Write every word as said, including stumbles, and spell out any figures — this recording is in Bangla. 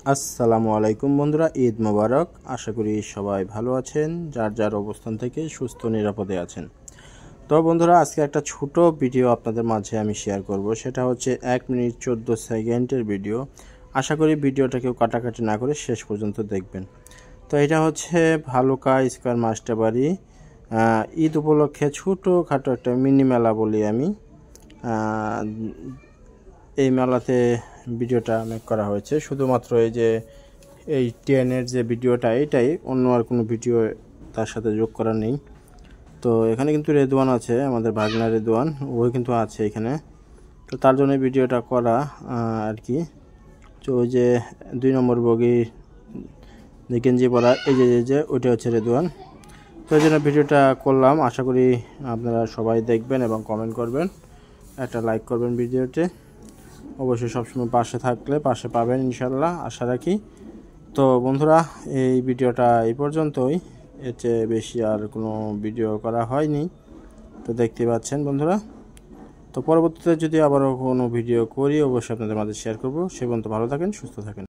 আসসালামু আলাইকুম বন্ধুরা, ঈদ মোবারক। আশা করি সবাই ভালো আছেন, যার যার অবস্থান থেকে সুস্থ নিরাপদে আছেন। তো বন্ধুরা, আজকে একটা ছোট ভিডিও আপনাদের মাঝে আমি শেয়ার করব। সেটা হচ্ছে এক মিনিট চোদ্দো সেকেন্ডের ভিডিও। আশা করি ভিডিওটা কেউ কাটাকাটি না করে শেষ পর্যন্ত দেখবেন। তো এটা হচ্ছে ভালুকা স্কয়ার মাস্টার বাড়ি ঈদ উপলক্ষে ছোটোখাটো একটা মিনি মেলা বলি আমি। এই মেলাতে ভিডিওটা মেক করা হয়েছে শুধুমাত্র এই যে এই ট্রেনের যে ভিডিওটা, এটাই, অন্য আর কোনো ভিডিও তার সাথে যোগ করা নেই। তো এখানে কিন্তু রেদওয়ান আছে, আমাদের ভাগনা রেদওয়ান, ওই কিন্তু আছে এখানে। তো তার জন্য ভিডিওটা করা আর কি। তো ওই যে দুই নম্বর বগি যে গেঞ্জি পরা, এই যে যে ওইটা হচ্ছে রেদওয়ান। তো এই জন্য ভিডিওটা করলাম। আশা করি আপনারা সবাই দেখবেন এবং কমেন্ট করবেন, একটা লাইক করবেন ভিডিওতে। অবশ্যই সবসময় পাশে থাকলে পাশে পাবেন ইনশাল্লাহ, আশা রাখি। তো বন্ধুরা, এই ভিডিওটা এই পর্যন্তই, এর চেয়ে বেশি আর কোনো ভিডিও করা হয়নি। তো দেখতে পাচ্ছেন বন্ধুরা। তো পরবর্তীতে যদি আবারও কোনো ভিডিও করি অবশ্যই আপনাদের মাঝে শেয়ার করব। সে পর্যন্ত ভালো থাকেন, সুস্থ থাকেন।